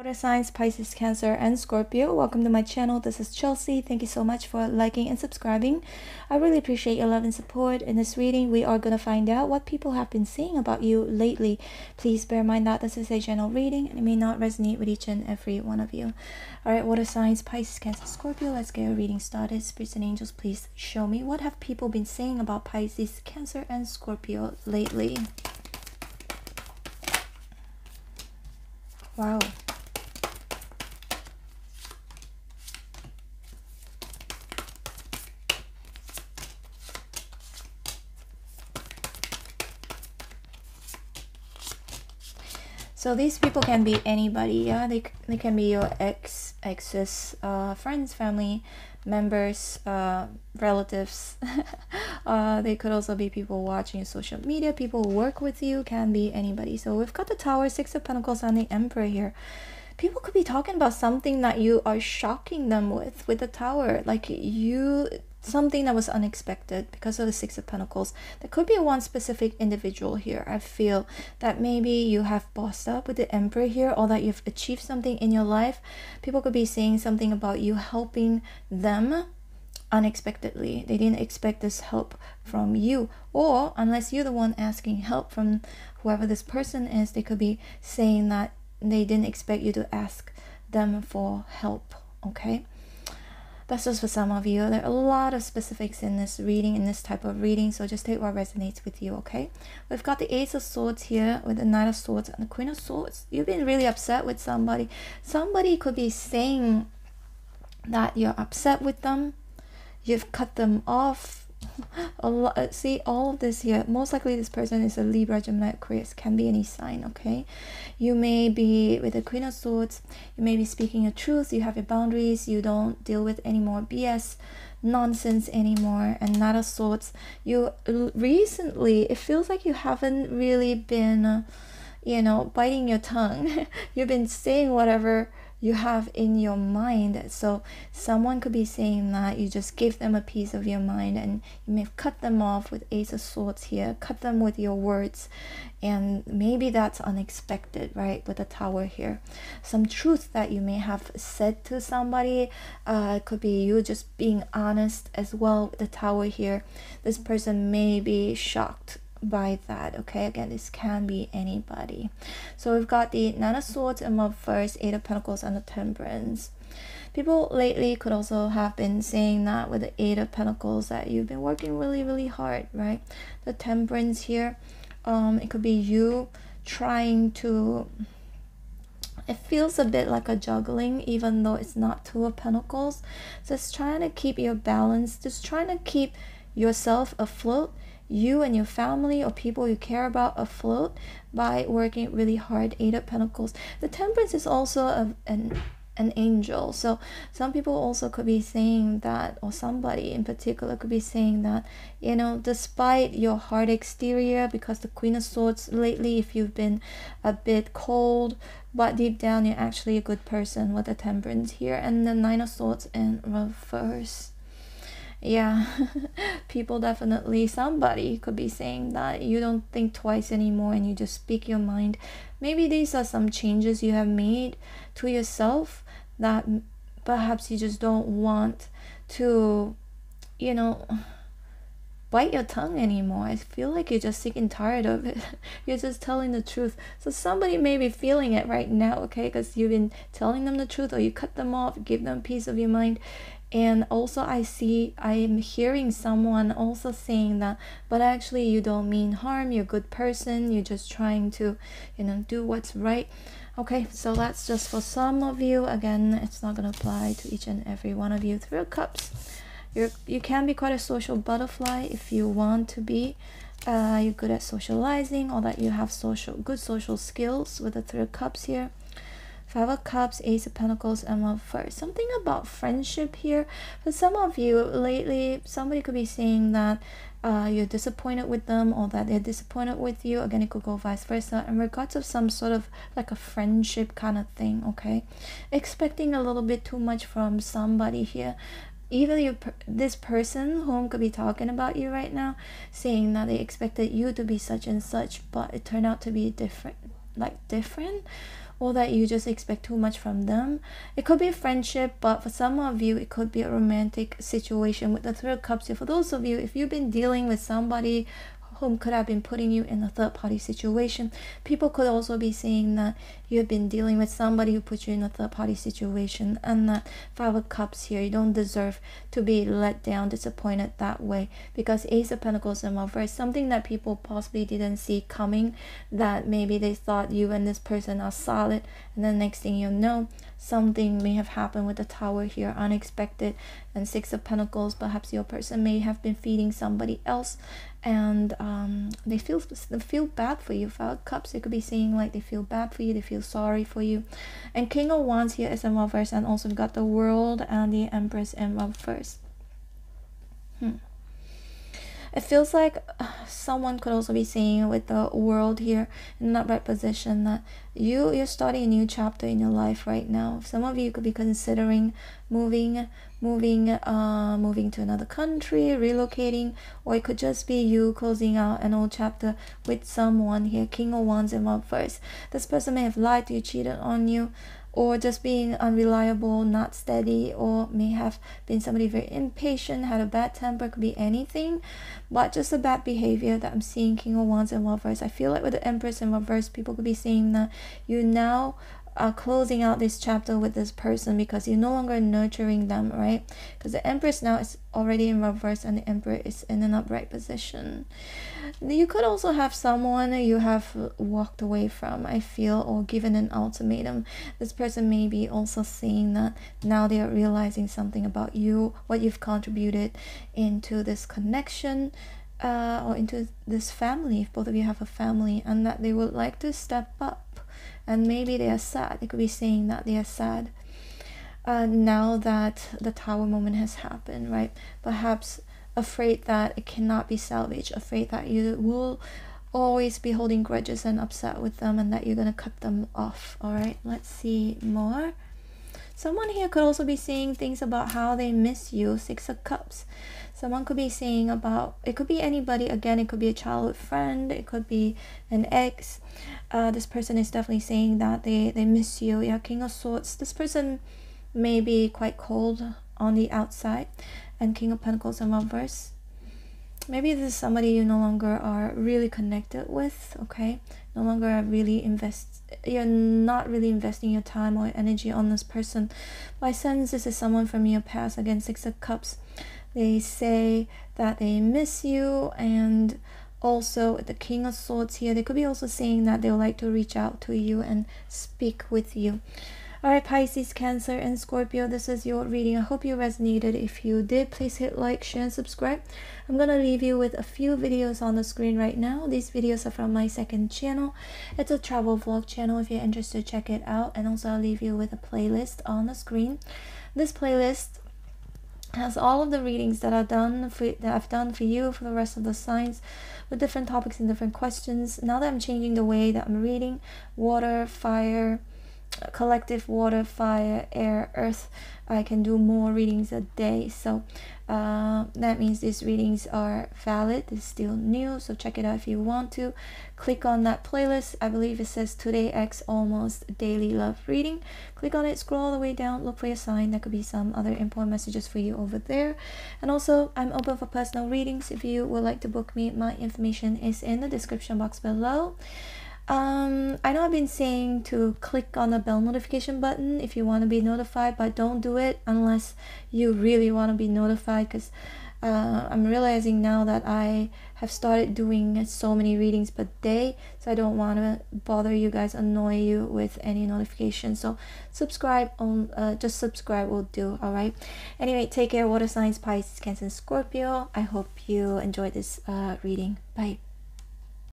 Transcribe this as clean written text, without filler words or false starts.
Water signs, Pisces, Cancer, and Scorpio. Welcome to my channel. This is Chelsea. Thank you so much for liking and subscribing. I really appreciate your love and support. In this reading, we are going to find out what people have been saying about you lately. Please bear in mind that this is a general reading and it may not resonate with each and every one of you. Alright, water signs, Pisces, Cancer, Scorpio. Let's get our reading started. Spirits and angels, please show me what have people been saying about Pisces, Cancer, and Scorpio lately. Wow. So these people can be anybody, yeah? They can be your exes, friends, family members, relatives. They could also be people watching social media, people who work with you, can be anybody. So we've got the Tower, Six of Pentacles, and the Emperor here. People could be talking about something that you are shocking them with the Tower. Like something that was unexpected because of the Six of Pentacles. There could be one specific individual here. I feel that maybe you have bossed up with the Emperor here, or that you've achieved something in your life. People could be saying something about you helping them unexpectedly. They didn't expect this help from you, or unless you're the one asking help from whoever this person is, they could be saying that they didn't expect you to ask them for help. Okay, that's just for some of you. There are a lot of specifics in this reading, in this type of reading, so just take what resonates with you. Okay, we've got the Ace of Swords here with the Knight of Swords and the Queen of Swords. You've been really upset with somebody. Somebody could be saying that you're upset with them, you've cut them off a lot. See, all of this here, most likely this person is a Libra, Gemini, Aquarius, can be any sign. Okay, you may be with the Queen of Swords, you may be speaking your truth, you have your boundaries, you don't deal with any more BS nonsense anymore. And Knight of Swords, you recently, it feels like you haven't really been biting your tongue. You've been saying whatever you have in your mind. So someone could be saying that you just gave them a piece of your mind, and you may have cut them off with Ace of Swords here, cut them with your words, and maybe that's unexpected, right? With the Tower here, some truth that you may have said to somebody. It could be you just being honest as well with the Tower here. This person may be shocked by that. Okay, again, this can be anybody. So we've got the Nine of Swords in love first, Eight of Pentacles, and the Temperance. People lately could also have been saying that with the Eight of Pentacles that you've been working really hard, right? The Temperance here, it could be you trying to, it feels a bit like a juggling, even though it's not Two of Pentacles. Just trying to keep your balance, just trying to keep yourself afloat, you and your family or people you care about afloat by working really hard. Eight of Pentacles. The Temperance is also an angel. So some people also could be saying that, or somebody in particular could be saying that, despite your hard exterior, because the Queen of Swords lately, if you've been a bit cold, but deep down you're actually a good person with the Temperance here. And the Nine of Swords in reverse. Yeah, people definitely, somebody could be saying that you don't think twice anymore and you just speak your mind. Maybe these are some changes you have made to yourself that perhaps you just don't want to, bite your tongue anymore. I feel like you're just sick and tired of it. You're just telling the truth. So somebody may be feeling it right now, okay, because you've been telling them the truth, or you cut them off, give them a piece of your mind. And also I am hearing someone also saying that, but actually you don't mean harm, you're a good person, you're just trying to, do what's right. Okay, so that's just for some of you. Again, it's not going to apply to each and every one of you. Three of Cups. You can be quite a social butterfly if you want to be. You're good at socializing, or that you have good social skills with the Three of Cups here. Five of Cups, Ace of Pentacles, and love first. Something about friendship here. For some of you lately, somebody could be saying that you're disappointed with them, or that they're disappointed with you. Again, it could go vice versa in regards of some sort of like a friendship kind of thing. Okay, expecting a little bit too much from somebody here. Either this person whom could be talking about you right now, saying that they expected you to be such and such, but it turned out to be different, or that you just expect too much from them. It could be a friendship, but for some of you, it could be a romantic situation with the Three of Cups here. For those of you, if you've been dealing with somebody whom could have been putting you in a third-party situation, people could also be saying that you have been dealing with somebody who put you in a third-party situation, and that Five of Cups here, you don't deserve to be let down, disappointed that way, because Ace of Pentacles in reverse, something that people possibly didn't see coming, that maybe they thought you and this person are solid, and then next thing you know, something may have happened with the Tower here, unexpected. And Six of Pentacles, perhaps your person may have been feeding somebody else, and they feel bad for you. Five of Cups, it could be saying like they feel bad for you, they feel sorry for you. And King of Wands here is in reverse, and also we've got the World and the Empress in reverse. It feels like someone could also be saying with the World here in that right position that you're starting a new chapter in your life right now. Some of you could be considering moving to another country, relocating, or it could just be you closing out an old chapter with someone here. King of Wands in reverse. This person may have lied to you, cheated on you, or just being unreliable, not steady, or may have been somebody very impatient, had a bad temper, could be anything, but just a bad behavior that I'm seeing. King of Wands in reverse. I feel like with the Empress in reverse, people could be saying that you now are closing out this chapter with this person because you're no longer nurturing them, right? Because the Empress now is already in reverse and the Emperor is in an upright position. You could also have someone you have walked away from, I feel, or given an ultimatum. This person may be also saying that now they are realizing something about you, what you've contributed into this connection, or into this family, if both of you have a family, and that they would like to step up. And maybe they are sad. They could be saying that they are sad now that the Tower moment has happened, right? Perhaps afraid that it cannot be salvaged, afraid that you will always be holding grudges and upset with them, and that you're gonna cut them off. All right, let's see more. Someone here could also be saying things about how they miss you. Six of Cups. Someone could be saying about, it could be anybody, again, it could be a childhood friend, it could be an ex. This person is definitely saying that they miss you. Yeah, King of Swords. This person may be quite cold on the outside. And King of Pentacles in reverse. Maybe this is somebody you no longer are really connected with, okay? No longer you're not really investing your time or energy on this person. But I sense this is someone from your past. Again, Six of Cups. They say that they miss you, and also the King of Swords here, they could be also saying that they would like to reach out to you and speak with you. Alright, Pisces, Cancer, and Scorpio, this is your reading. I hope you resonated. If you did, please hit like, share, and subscribe. I'm going to leave you with a few videos on the screen right now. These videos are from my second channel. It's a travel vlog channel. If you're interested, check it out. And also I'll leave you with a playlist on the screen. This playlist has all of the readings that I've done for you for the rest of the signs, with different topics and different questions. Now that I'm changing the way that I'm reading, water, fire, collective, water, fire, air, earth, I can do more readings a day. So that means these readings are valid. It's still new, so check it out if you want to. Click on that playlist. I believe it says Today X Almost Daily Love Reading. Click on it, scroll all the way down, look for your sign. There could be some other important messages for you over there. And also, I'm open for personal readings. If you would like to book me, my information is in the description box below. I know I've been saying to click on the bell notification button if you want to be notified, but don't do it unless you really want to be notified, because I'm realizing now that I have started doing so many readings per day, so I don't want to bother you guys, annoy you with any notifications. So subscribe on just subscribe will do. All right, anyway, take care, water signs, Pisces, Cancer, and Scorpio. I hope you enjoyed this reading. Bye.